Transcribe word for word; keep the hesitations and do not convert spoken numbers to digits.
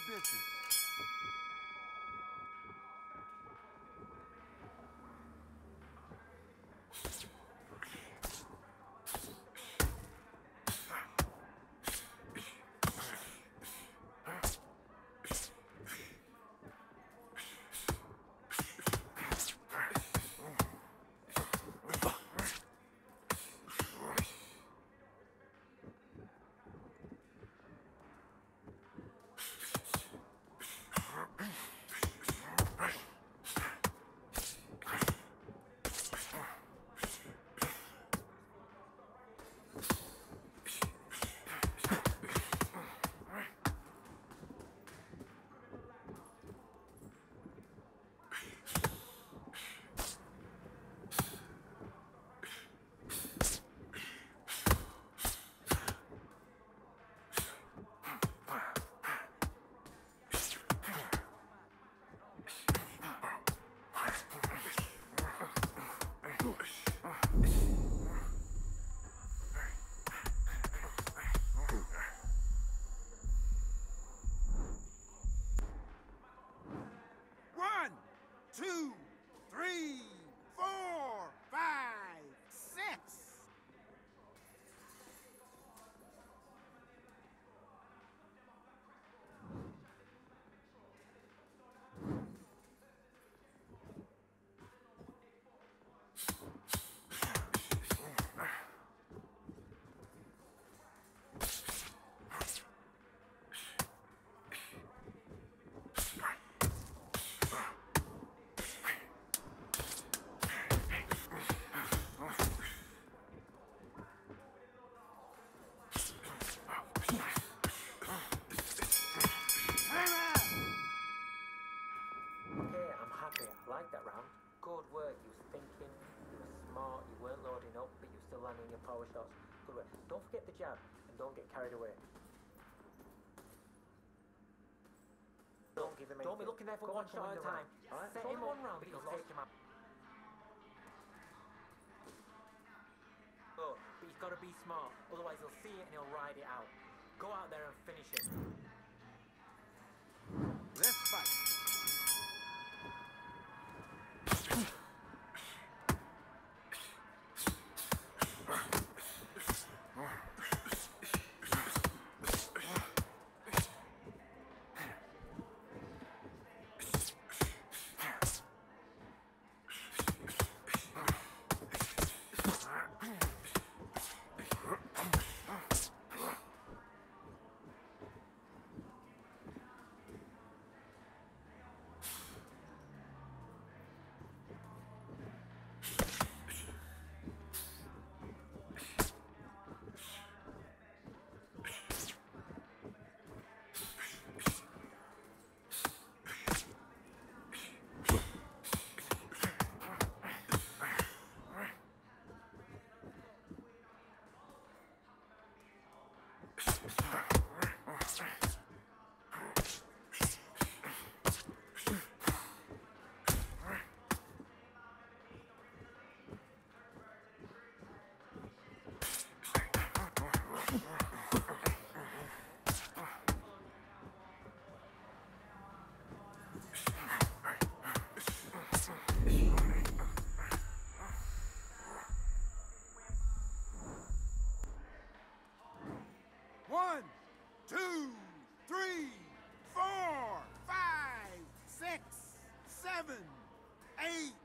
business. One, two, three, four, five, six. Like that round. Good work. You was thinking, you were smart, you weren't loading up, but you were still landing your power shots. Good work. Don't forget the jab and don't get carried away. Don't give him anything. Don't be looking there for one shot at a time. Right. Set him one round, but you'll take him out. Good. But you've got to be smart, otherwise he'll see it and he'll ride it out. Go out there and finish it. Let's fight. One, two, three, four, five, six, seven, eight,